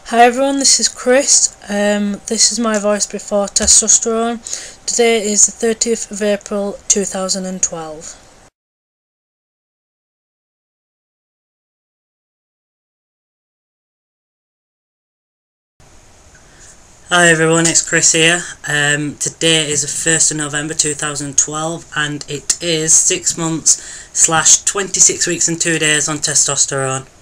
Hi everyone, this is Chris. This is my voice before testosterone. Today is the 30th of April 2012. Hi everyone, it's Chris here. Today is the 1st of November 2012 and it is 6 months / 26 weeks and 2 days on testosterone.